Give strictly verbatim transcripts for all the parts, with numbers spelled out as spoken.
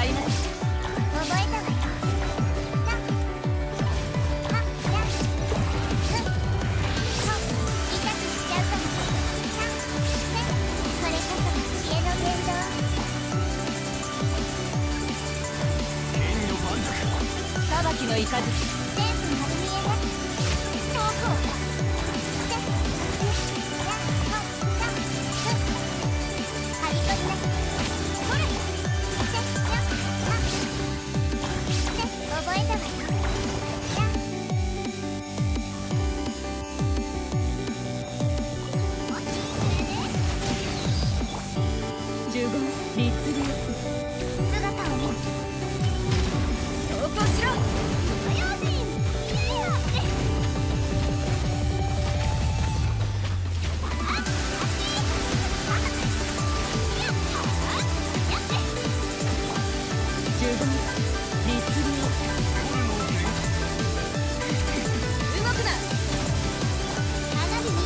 りなさい。 覚えたわよ。 裁きの雷。 全部丸見えね。遠くを。ハリコリな。ほれ。覚えたわよ。 呪言律流。 姿を見る。 投稿しろ。 用心。 呪言律流。動くな。 花火に。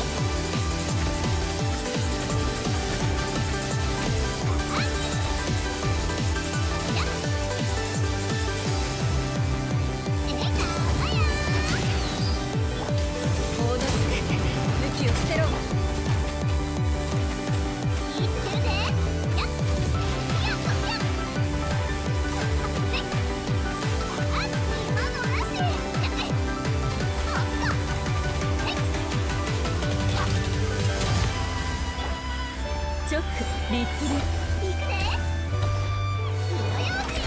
武器を捨てろ。チョック律流。 行くで。火の用心。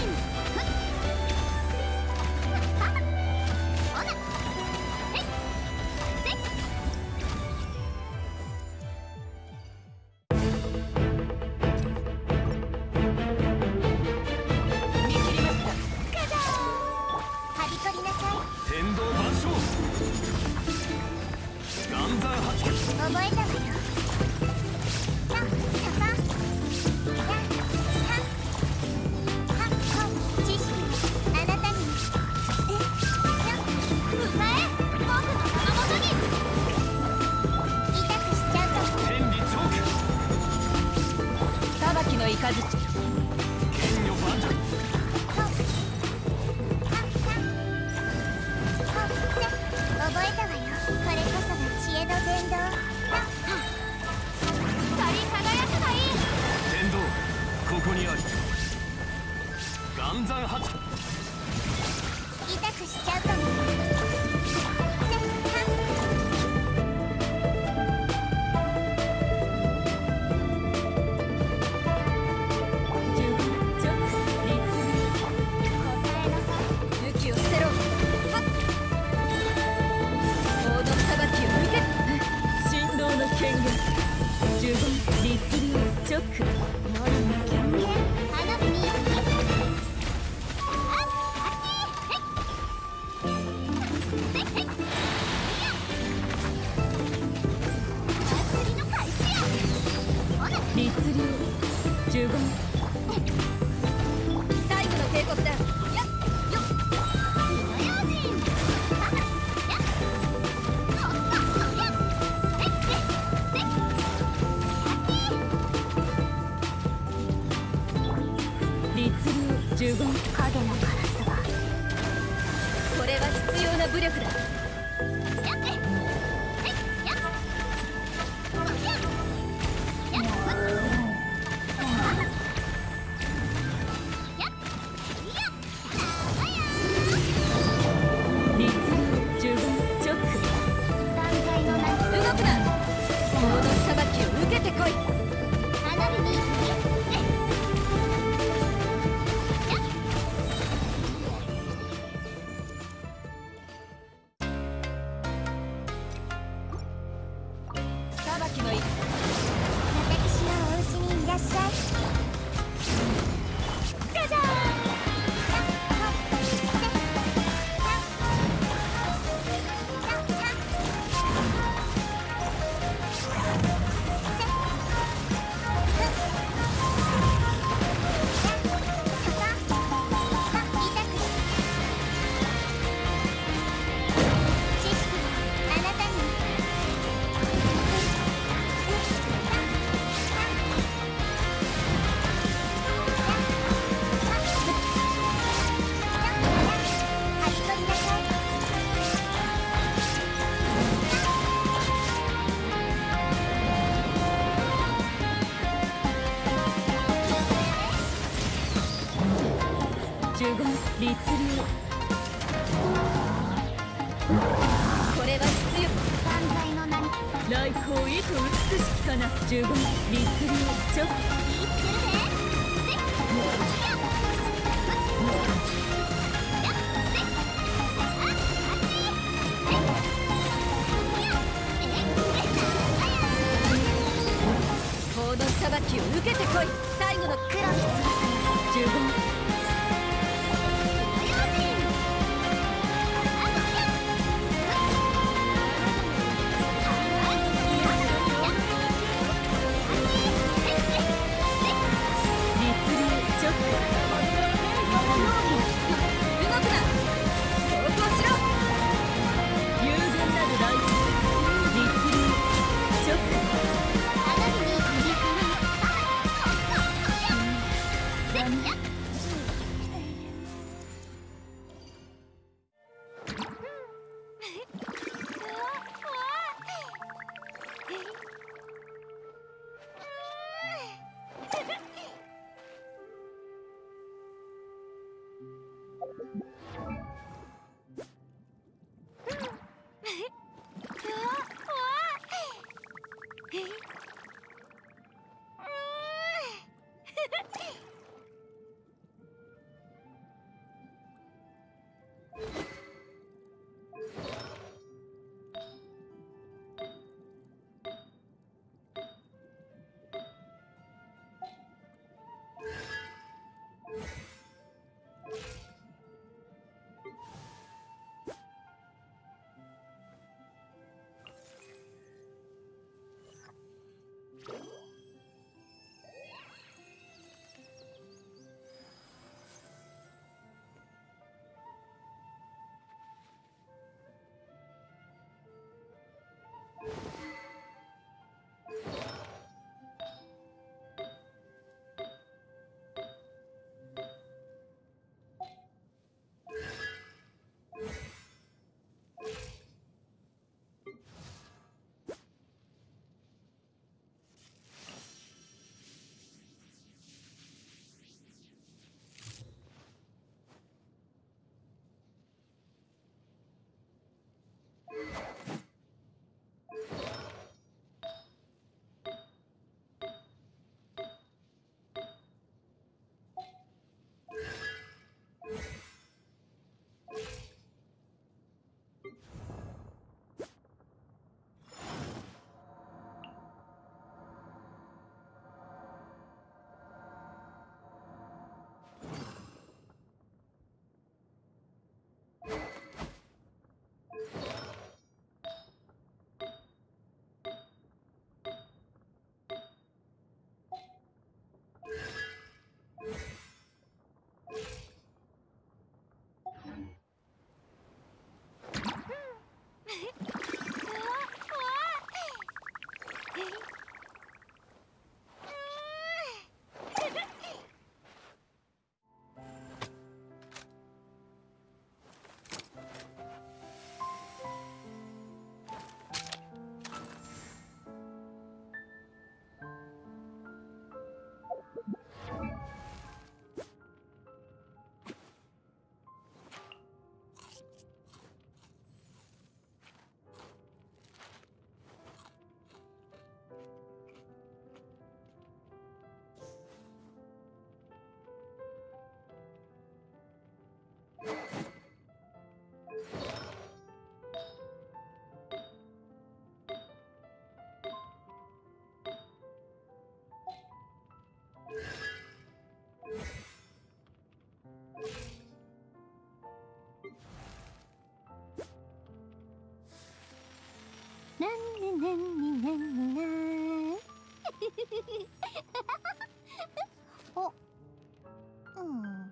ほな。へい。せい。 見切りました。 カジャー。はびこりなさい。 天道万象岩山八九覚えたわよ。さ、さか。や、は、は、ほ、知識。あなたに。え、や、迎え。僕の玉元に。痛くしちゃうかも。 天理チョーク裁きの雷。 剣女万丈ほ、は、は、ほ、せ。覚えたわよ。これこそが知恵の伝道。は、は。光り輝くがいい。 天道ここにあり岩山八九痛くしちゃうかも。せ、は。 呪言チョック律流。 答えなさい。 武器を捨てろ。はっ。王の裁きを受け。神道の権限。呪言律流チョック。 夜の権限。花火に。あっ、あっち。へい。せいせい。いや。祭りの開始や。ほな。 律流呪言。最後の警告だ。 やっよっ。火の用心。はは。やっ。ほっか。やっ。せいせい。せい。 律流呪言。 影のカラスは。 これは必要な武力だ。 やって。せい。やっ。ほっや。やっ。ふっ。はは。やっ。いや。あや律流呪言チョック。 ー。断罪の名。 動くな。王の裁きを受けてこい。 花火に。せい。やっ。 呪言律流。これは必要。 万歳の名に来光意図美しきかな。呪言律流。ちょっと言ってるぜ。せっやっ法の裁きを受けてこい。最後の黒い翼呪言。 なんねなんねなんねなおうん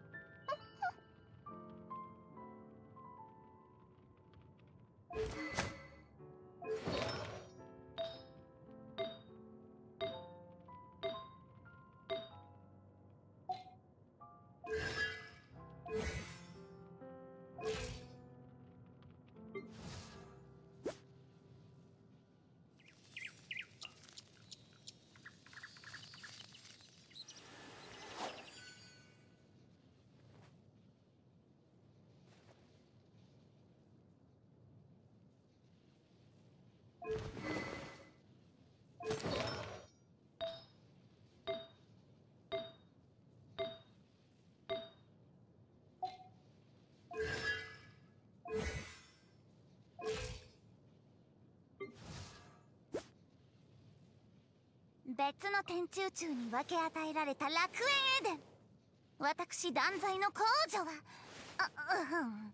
別の天中宙に分け与えられた楽園エデン。私断罪の公女はあうん